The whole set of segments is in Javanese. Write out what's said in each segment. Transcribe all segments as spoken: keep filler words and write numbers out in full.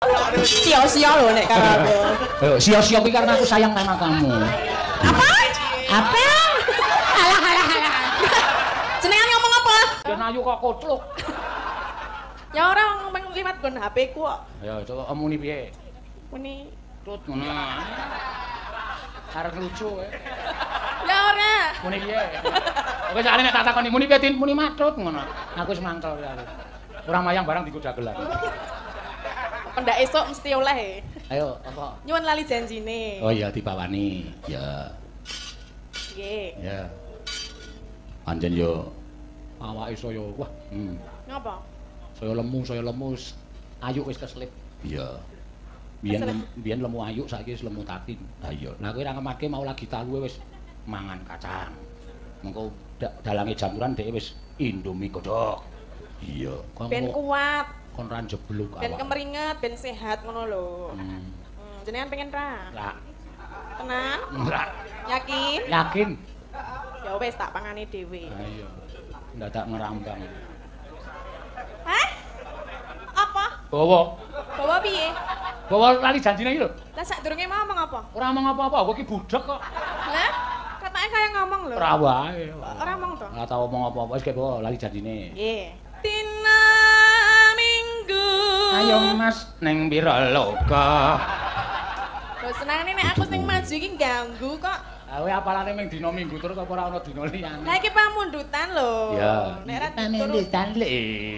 Sia-sia loh nek karo aku. Ayo, sia-sia kuwi karena aku sayang sama kamu. Apa? Apa? Alah alah alah. Jenengan ngomong apa? Ya ayu kok kotluk. Ya ora ngomong liwat gon H P ku kok. Ya coba omuni piye? Muni Tut ngono. Arep lucu ya. ya ora. Muni piye? Oke sakjane nek tak takoni muni piye Tin? Muni matut ngono. Aku wis mangkel ya. Ora mayang barang digo dagelan. Pendak esuk mesti oleh. Ayo, apa? Nyuwun lali janjine. Oh iya dipawani. Ya. Nggih. Ya. Anjen yo awake saya wah. Hmm. Ngapa? Saya lemu, saya lemu ayu wis keslip. Iya. Biyen lem, biyen lemu ayu saiki wis lemu tatin. Ha iya. Lah kowe ora ngemake mau lagi taluwe wis mangan kacang. Mengko da, dalange jamuran dhek wis Indomie godhog. Iya. Ben kuat. Kon ra jeblok awak. Ben kemeringet, ben sehat ngono lho. Hmm. Hmm, jenengan pengen ra? Lah. Tenan? Ora. Yakin? Yakin. Ya wis tak pangane dhewe. Ha iya. Ndadak ngerambang. Hah? Apa? Bawa. Bawa piye? Bawa lali janjine iki lho. Lah sadurunge mau ngomong apa? Ora ngomong apa-apa, aku iki budhek kok. Lah, katanya kaya ngomong lho. Ora wae. Ora ngomong to? Ora tau ngomong apa-apa, wis kek bawa lali janjine. Nggih. Dina Minggu. Ayo Mas ning pira loka. Lho senengane nek aku sing maju iki ganggu kok. Ah kowe apalane ming dina Minggu terus apa ora ana dina liyane? Lah iki pamundutan lho. Ya. Nek ra pamundutan le.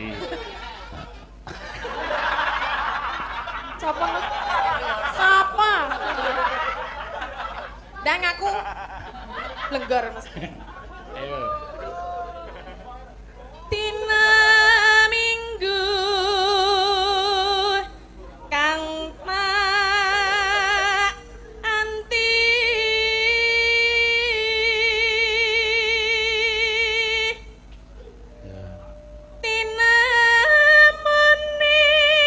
Sapa? Sapa? Dang aku lenggar mesti. Ayo. Dina Minggu kang tak anti Tina muni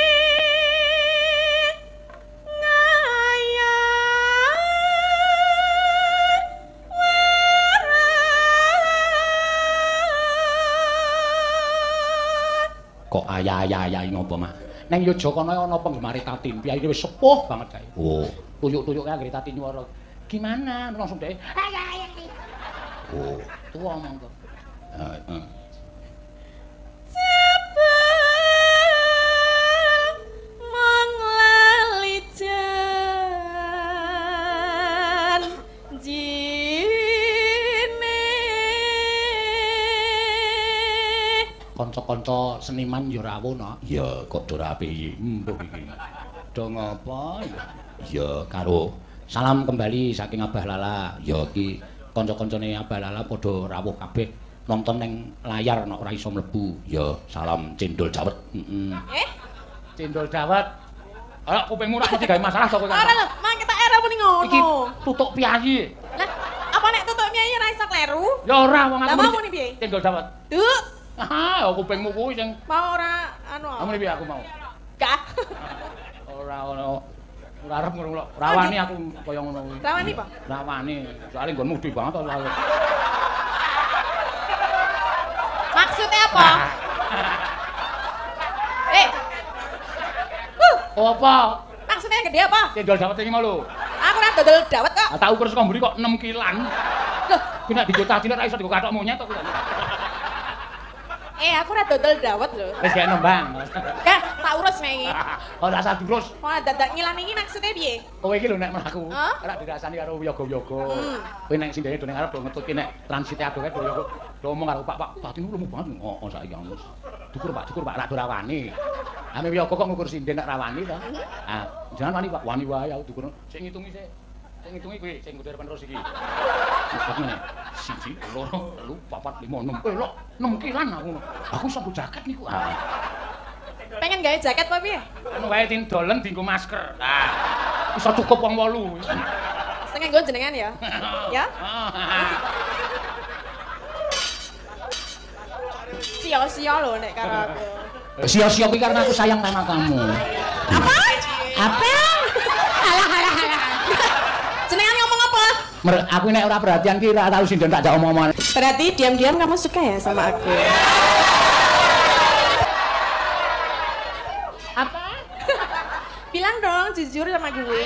Kok ayah-ayah ngopo mah? Neng Yogyakarta ana penggemar Tatin, piye iki wis sepuh banget kae. Oh, tuyuk-tuyuke anggere Tatin nyuwara. Gimana? Langsung dhek. Ayah-ayah. Oh, tuwa omong to. Heeh. mong lali jan Kanca-kanca seniman ya rawuh no. Ya kok do rapi embuh iki. Do ngapa ya? Ya karo salam kembali saking Abah Lala. Ya iki kanca-kancane Abah Lala padha rawuh kabeh nonton ning layar nek ora iso mlebu. Ya salam cendol dawet. Heeh. Eh? Cendol dawet. Ayo kupingmu ora mesti gawe masalah to kowe. Ora lho, mang kita era muni ngono. Iki tutuk piyayi. Lah, apa nek tutuk miyayi ora iso kleru? Ya ora wong aku. Lah mau muni piye? Cendol dawet. Duk. Ah, kupingmu kuwi sing Mau ora anu. Kamu piye aku mau? Gak. Ora ono. Ora arep ngono lho. Rawani aku kaya ngono kuwi. Rawani apa? Rawani. Soale nggonmu gede banget to lalu. Maksudnya apa? Eh. Huh, Apa? maksudnya gede apa? Cendol dawet iki mau lho. Aku ora dodol dawet kok. Ah tak ukur saka mburi kok enam kilan. Loh, Kuwi nek digo cilik ra iso digo kathok monyet to kuwi. eh aku ora dodol dawet lho. Wis gak nembang. Kan tak urus nek iki. Ora usah diurus. Wah, dadak ngilang iki maksudnya piye? Kowe iki lho nek mlaku. Hah? Ora dirasani karo wiyaga-wiyaga. Hmm. Kowe nek sindene do ning arep do ngetutke nek transite adoh kae do wiyaga. Do ngomong karo Pak, Pak, batin lemu banget. Oh, saiki angus. Dukur Pak, dukur Pak, rak do rawani. Ame wiyaga kok ngukur sinden nek rawani to. Ah, jangan wani Pak, wani wae aku dukur. Sing ngitungi sik. Sing ngitungi kuwi sing kudu penerus iki. Nek ngene. Siji, loro, telu, papat, lima, enam. Eh, lho, enam kilan aku. Aku iso nggo jaket niku. Ah. Pengen gawe jaket apa piye? Anu wae tin dolen dienggo masker. Nah, iso cukup wong wolu. Setengah nggon jenengan ya. Ya? Sia-sia lho nek karo aku. Sia-sia kuwi karena aku sayang sama kamu. Apa? Apa? Alah alah alah. Jenengan ngomong apa? Mer, aku nek ora perhatian ki ora tau sinden tak jak omong-omongan. Berarti diam-diam kamu suka ya sama aku? Apa? Bilang dong jujur sama gue.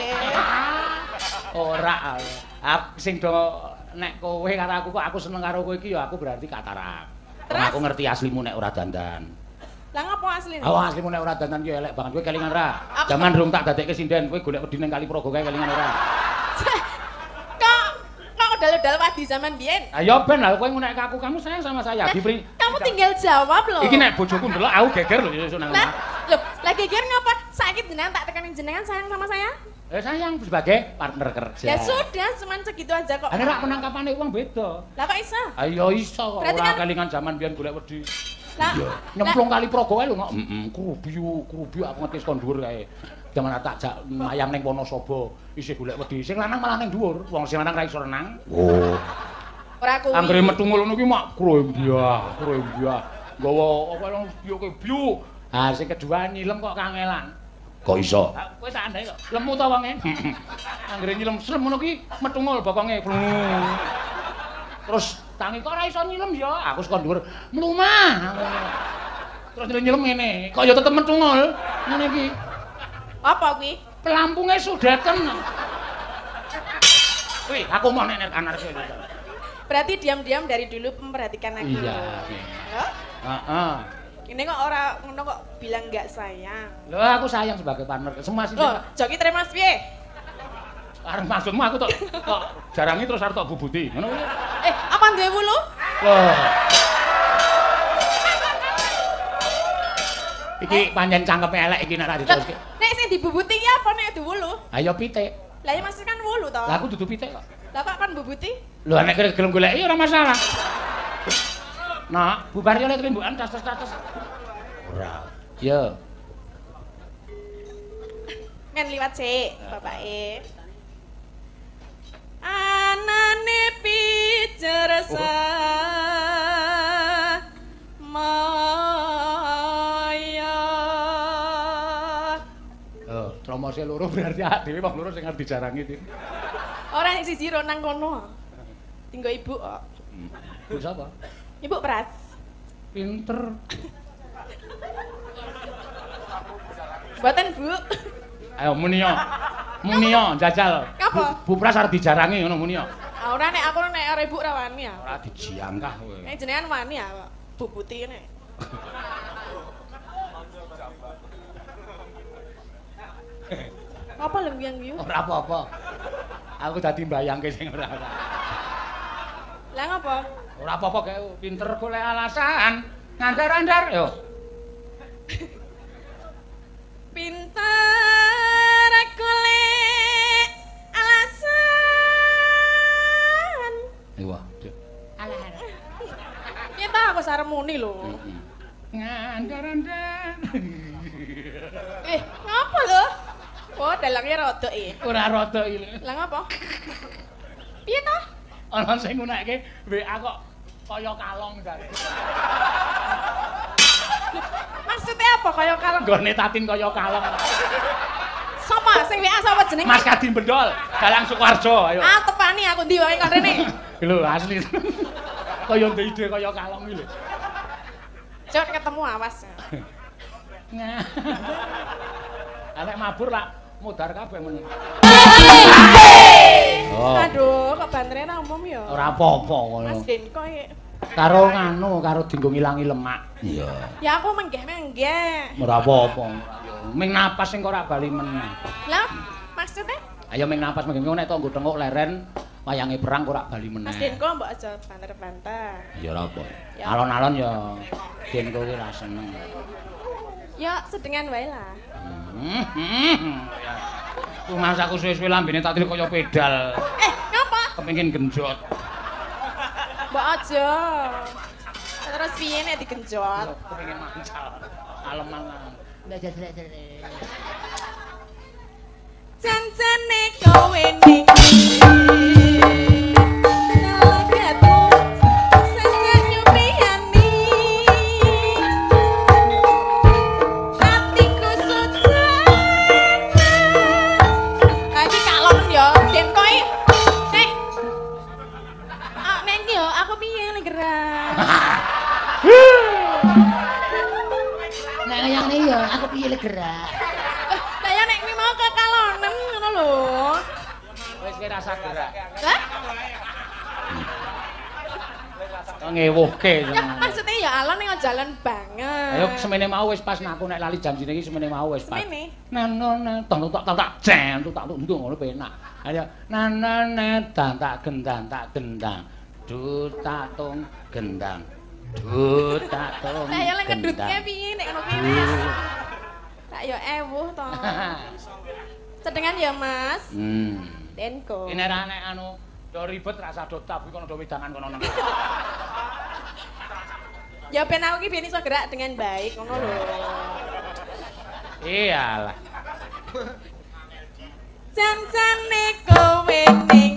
Ora. Aku sing do nek kowe karo aku kok aku seneng karo kowe iki ya aku berarti katarak. Terus aku ngerti aslimu nek ora dandan. Lah ngopo asline? Oh, aslimu nek ora dandan ki elek banget. Kowe kelingan ora? Jaman durung tak dadekke sinden, kowe golek wedi ning Kali Progo kae kelingan ora? Kok kok udal-udal wadi zaman biyen? Ayo ben lah kowe ngunek aku, kamu sayang sama saya. Diberi kamu tinggal jawab loh. Iki nek bojoku ndelok aku geger lho ya nang omah. Loh, lah geger ngapa? Saiki jenengan tak tekanin jenengan sayang sama saya? Eh sayang sebagai partner kerja. Ya sudah, cuman segitu aja kok. Ana rak penangkapane uang beda. Lah kok iso? Ayo iso kok ora kan... kelingan jaman biyen golek wedi. Lah, nyemplung Kali Progo kae lho kok. Heeh, krubiu, krubiu aku ngerti kon dhuwur kae. Jaman tak jak mayang ning Wonosobo isih golek wedi. Sing lanang malah ning dhuwur, wong sing lanang ra iso renang. Oh. Ora kuwi. Anggere metu ngono iki mak krembyah, krembyah. Nggawa apa nang biu ke biu. Ha sing kedua nyilem kok kangelan. Kok iso? Kowe sak andake kok. Lemu ta wonge? Anggere nyilem slem ngono ki metu ngol bokonge. Terus tangi kok ora iso nyilem ya. Aku sekon dhuwur mlumah. Terus nyilem ngene, kok ya tetep metu ngol. Ngene iki. Apa kuwi? Pelampunge sudaten. Wih, aku mau nek anarke. Berarti diam-diam dari dulu memperhatikan aku. Iya. Heeh. Ini kok ora ngono kok bilang enggak sayang. Lho aku sayang sebagai partner. Semua sih. Loh, joki tremas piye? Arep maksudmu aku tok kok jarangi terus arep tok bubuti. Ngono kuwi. Eh, apa duwe wulu? Loh. Iki pancen cangkepe elek iki nek ra diteruske. Nek sing dibubuti iki apa nek duwe wulu? Ayo pitik. Lah ya maksud kan wulu to. Lah aku dudu pitik kok. Lah kok kan bubuti? Lho nek gelem goleki ora masalah. Nah, bubar yo lek rembukan tas-tas-tas. Ora. Yo. Men liwat sik, bapake. Anane picersa maya. Oh, tromose loro berarti awak dhewe wong loro sing arep dijarangi iki. Ora sing siji ro nang kono. Tinggo ibu kok. Bu sapa? Ibu Pras. Pinter. Mboten, Bu. Ayo muni yo. Muni yo jajal. Apa? Bu, Bu Pras arep dijarangi ngono muni yo. Ah ora nek aku nek arep ibu ra wani ya. Ora dijiangkah kowe. Nek jenengan wani ya, Pak. Bu Putih nek. Apa lho guyu-guyu? Ora apa-apa. Aku dadi mbayangke sing ora ora. Lah ngapa? Ora apa-apa kae pinter golek alasan. Ngandar-andar yo. Pinter golek alasan. Iya. Alah. Ya ta aku sarep muni lho. Ngandar-andar. Eh, ngapa lho? Oh, dalangnya rodok e. Ora rada iki. Lah ngapa? Piye to? Ana sing ngunekke W A kok kaya kalong jar. Maksudnya apa kaya kalong? Nggone tatin kaya kalong. Sapa sing W A sapa jenenge? Mas Kadin Bendol, Galang Sukoharjo, ayo. Ah, tepani aku ndi wae kon rene. Lho asli. Kaya ndek ide kaya kalong iki lho. Cok ketemu awas. Anek mabur lah mudar kabeh men. Oh. Aduh, kok banternya ra umum ya? Ora apa-apa ngono. Mas Denko iki. Karo nganu, karo dinggo ngilangi lemak. Iya. Ya aku menggeh-menggeh. Ora apa-apa. Ming napas sing kok ora bali meneh. Lah, maksudnya? Ayo ming napas menggeh nek tok nggo tenguk leren wayange perang kok ora bali meneh. Mas Denko mbok aja banter-banter. Ya ora apa. Alon-alon ya Denko ki ra seneng. Ya sedengan wae lah. Ku masak aku suwe-suwe lambene tak tilik kaya pedal. Eh, ngapa? Kepengin genjot. Mbok aja. Terus piye nek digenjot? Kepengin mancal. Alem-alem. Jancane kowe niki. Nek ngene ya aku piye le gerak. rasa gerak. Lah? Ngewuhke. Ya maksudnya ya ala ning jalan banget. Ayo semene mau wis pas aku nek lali janjine iki semene mau wis pas. Semene. Nanone tong tak tak tak jen tak tak ndung ngono penak. Ayo nanone dan tak gendang tak gendang. Dut tak tung gendang. Dut tak tung. Lah ya lek ngedutke piye nek ngono kuwi Mas? Tak yo ewuh to. Cedengan ya Mas. Hmm. Tenko. Ini ra nek anu yo ribet rasa do tabu kono do wedangan kono nang. Ya ben aku ki ben iso gerak dengan baik ngono lho. Iyalah. Jan-jane kowe ning